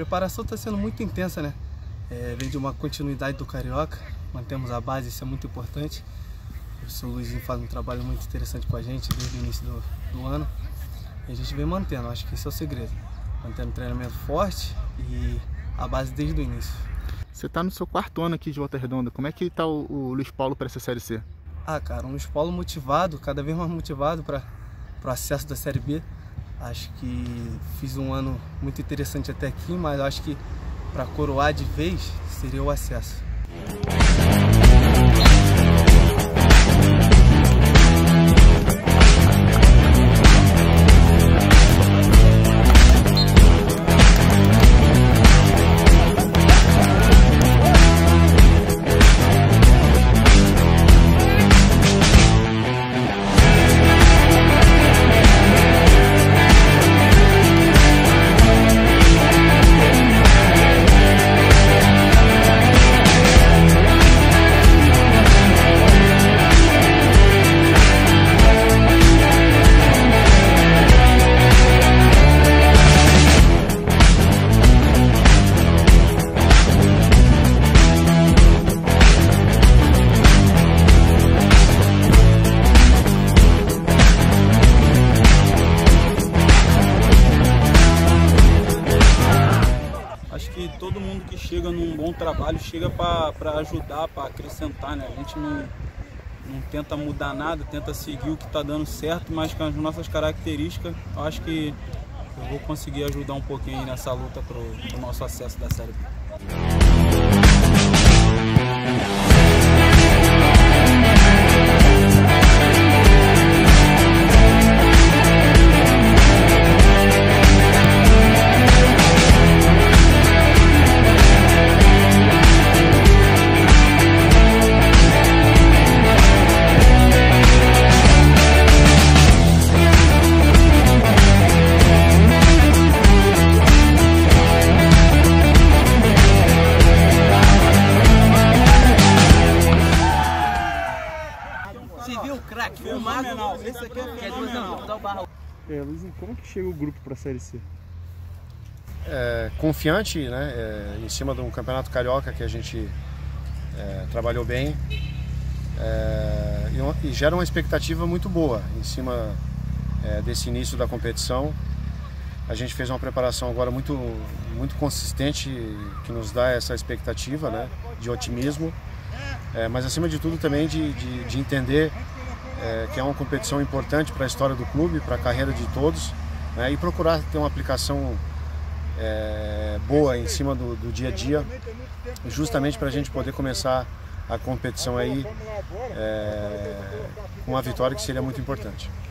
preparação está sendo muito intensa, né? Vem de uma continuidade do Carioca, mantemos a base, isso é muito importante. O professor Luizinho faz um trabalho muito interessante com a gente desde o início do ano. E a gente vem mantendo, acho que esse é o segredo. Mantendo um treinamento forte e a base desde o início. Você está no seu 4º ano aqui de Volta Redonda, como é que está o Luiz Paulo para essa Série C? Cara, um Luiz Paulo motivado, cada vez mais motivado para o acesso da Série B. Acho que fiz um ano muito interessante até aqui, mas acho que para coroar de vez seria o acesso. Todo mundo que chega num bom trabalho chega para ajudar, para acrescentar, né? A gente não tenta mudar nada, tenta seguir o que está dando certo, mas com as nossas características, eu acho que eu vou conseguir ajudar um pouquinho aí nessa luta para o nosso acesso da Série B. Você viu o craque? Fenomenal. Esse aqui é fenomenal. Luizinho, como que chega o grupo para a Série C? Confiante, né? Em cima de um campeonato carioca que a gente trabalhou bem e gera uma expectativa muito boa em cima desse início da competição. A gente fez uma preparação agora muito consistente que nos dá essa expectativa, né? De otimismo. Mas acima de tudo também de entender que é uma competição importante para a história do clube, para a carreira de todos, né, e procurar ter uma aplicação boa em cima do dia a dia, justamente para a gente poder começar a competição aí com uma vitória que seria muito importante.